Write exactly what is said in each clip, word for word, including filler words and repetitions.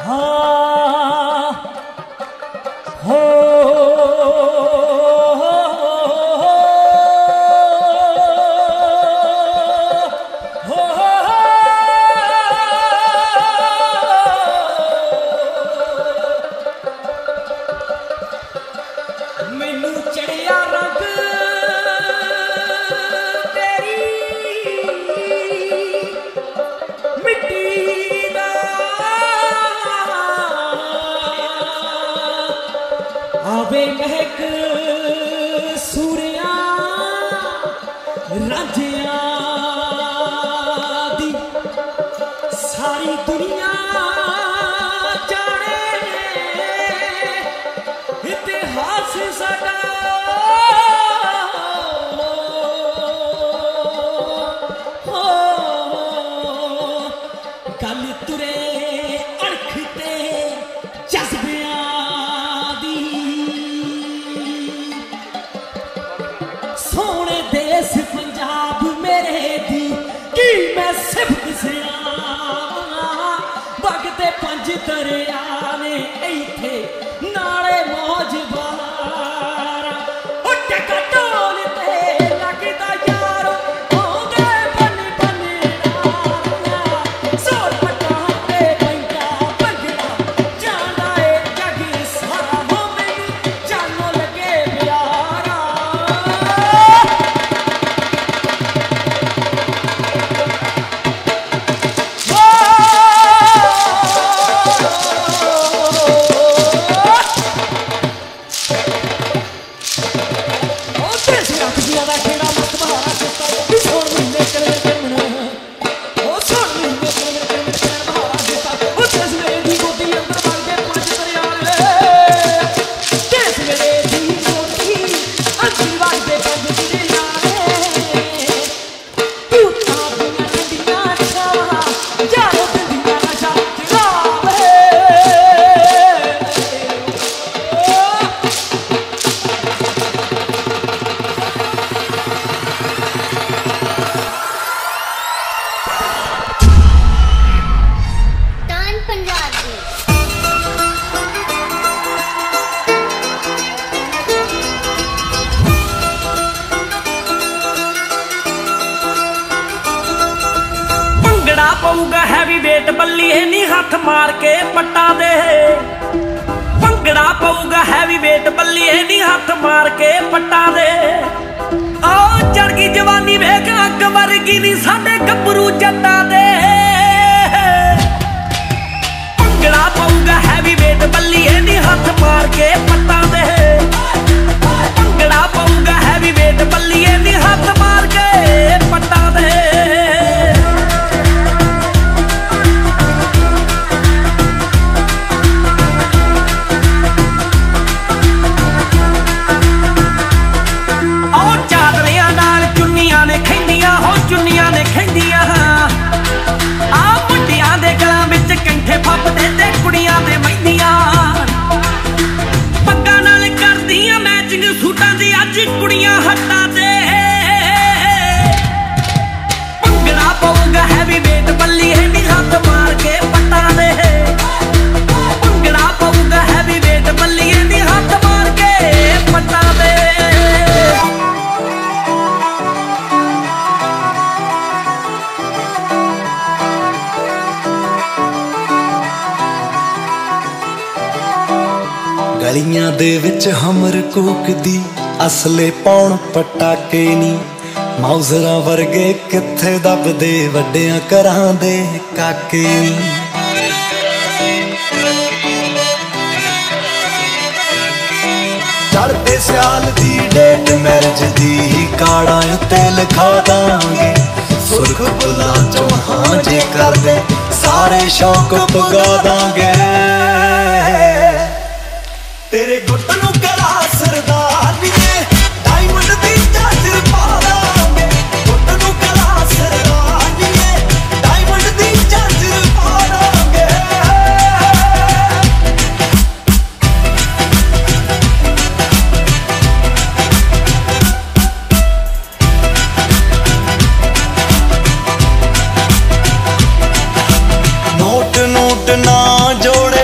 आवे महक सूरिया रांझिया दी सारी दुनिया जाने इतिहास साडा हो गल तुरे अड़ख ते जज्बिया सोने देश पंजाब मेरे दी की मैं सिफत सियां वगते पंज दरिया ने इथे नाले मौज बारा टका ढोल ते लगदा यार आउंदे बनी बनी सोर पटा ते पैंदा भंगड़ा जांदा ए जग सारा हो मैनू जानो लगे प्यारा पऊगा हैवी वेट बल्लीए नी हथ मार के पट्टा दे भंगड़ा पऊगा हैवी वेट बल्लीए नी हथ मार के पट्टा दे ओ चढ़ गई जवानी वेख अग वर्गी नी साडे गभरू जट्टा दे भंगड़ा पऊगा हैवी वेट बल्लीए नी हथ मार के पट्टा दे भंगड़ा पऊगा हैवी वेट बल्लीए नी हथ मार के पट्टा दे चुनिया ने खेंदिया आ मुंडिया दे गलां विच कंठे फपदे ते कुड़ियां दे महिंदियां पग्गां नाल करदियां मैचिंग सूटां दी अज कुड़ियां हट्टां ते भंगड़ा पऊगा हैवी वेट बल्लीए नी हथ मार के पट्टां दे भंगड़ा पऊगा हैवी वेट बल्लीए नी हथ मार के पट्टां दे गलियां दे विच हमर कूकदी असले पाउण पटाके नी माउजरां वर्गे किथे दबदे वड्डियां घरां दे काके नी चढ़दे सियाल दी डेट मैरिज दी काड़ा उत्ते लिखा दांगे सुर्ख बुला चो हां जे कर दे सारे शौक पुगा दांगे तेरे गुट नू करा सरदारिए डायमंड दी चादर पा लांगे गुट नू करा सरदारिए डायमंड दी चादर पा लांगे नोट नोट ना जोड़े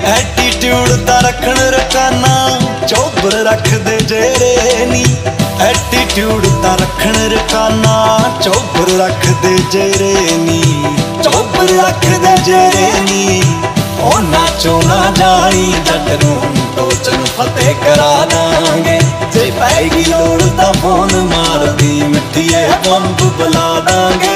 ਐਟੀਟਿਊਡ ਤਾਂ ਰੱਖਣ ਰਕਾਨਾ ਚੋਬਰ ਰੱਖਦੇ ਜਿਹੜੇ ਨੀ ਐਟੀਟਿਊਡ ਤਾਂ ਰੱਖਣ ਰਕਾਨਾ ਚੋਬਰ ਰੱਖਦੇ ਜਿਹੜੇ ਨੀ ਚੋਬਰ ਰੱਖਦੇ ਜਿਹੜੇ ਨੀ ਉਹਨਾਂ ਚੋਂ ਨਾ ਜਾਈ ਜੱਟ ਨੂੰ ਟੋਚ ਨੂੰ ਫਤਿਹ ਕਰਾ ਦਾਂਗੇ ਜੇ ਪੈਗੀ ਲੋੜ ਤਾਂ ਫੋਨ ਮਾਰਦੀ ਮਿੱਠੀਏ ਬੰਬ ਬੁਲਾ ਦਾਂਗੇ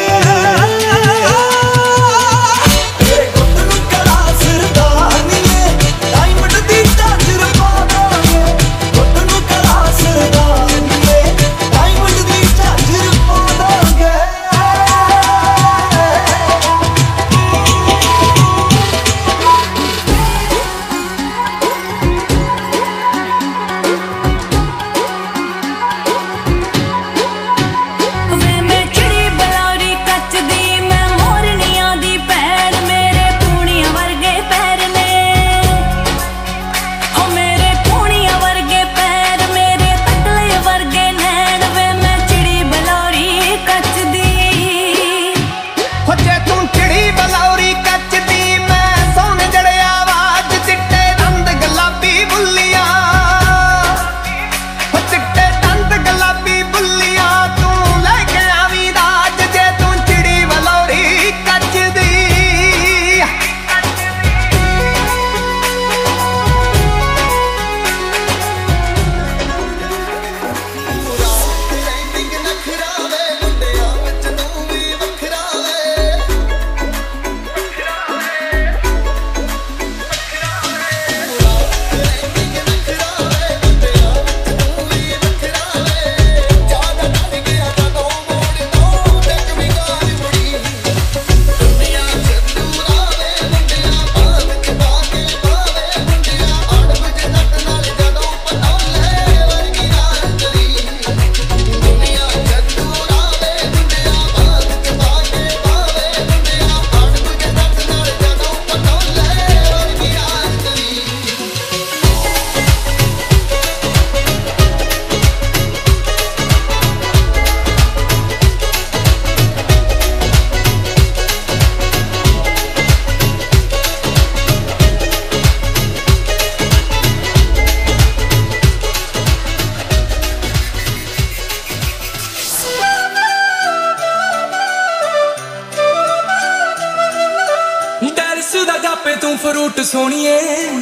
तू फ्रूट सोनिए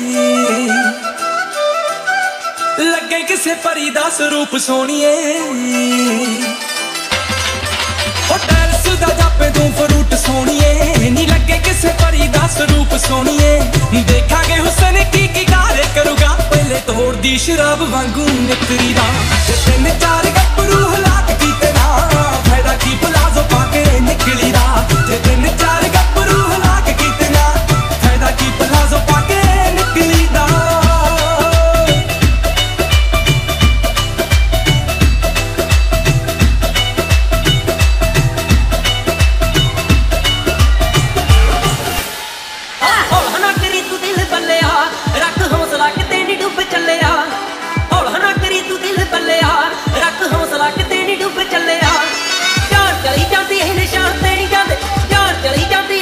लगे किसे परी दा स्वरूप सोनिए जापे तू फ्रूट सोनिए नी लगे किसे परी दा स्वरूप सोनिए देखांगे हुसन की की गारे करूगा पहले तोड़ दी शराब वांगू निकली दा तीन चार गप्परू हलाक कीते ना फायदा की प्लाजो पाके निकली दा तीन चार गप्परू हलाक कीते ना फायदा की प्लाजो पाके निकली दा चली जाती है निशान ते नहीं जाते जान चली जाती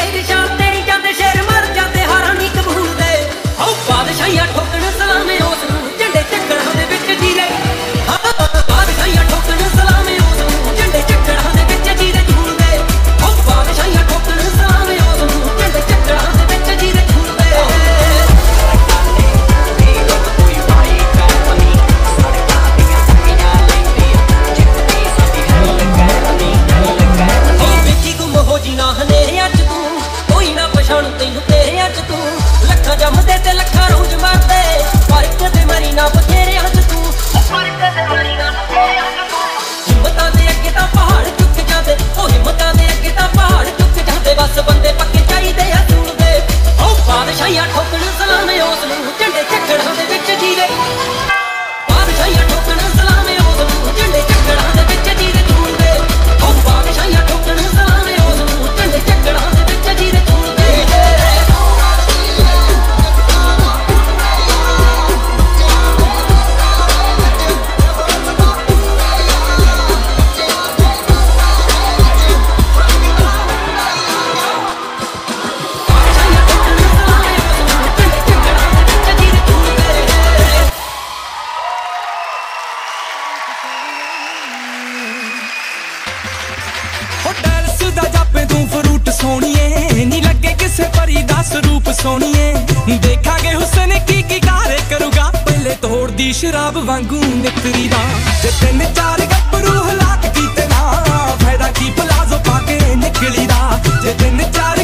ਤੂੰ ਫਰੂਟ ਸੋਹਣੀਏ ਨੀ ਲੱਗੇ ਕਿਸੇ ਪਰੀ ਦਾ ਸਰੂਪ ਸੋਹਣੀਏ ਦੇਖਾਂਗੇ ਹੁਸਨ ਕੀ ਕੀ ਕਾਰੇ ਕਰੂਗਾ ਪਹਿਲੇ ਤੋੜਦੀ ਸ਼ਰਾਬ ਵਾਂਗੂ ਨਿਕਰੀ ਦਾ ਜੇ ਤਿੰਨ ਚਾਰ ਗੱਭਰੂ ਹਲਾਕ ਕੀਤੇ ਨਾ ਫਾਇਦਾ ਕੀ ਪਲਾਜ਼ੋ ਪਾ ਕੇ ਨਿਕਲੀ ਦਾ ਜੇ ਤਿੰਨ ਚਾਰ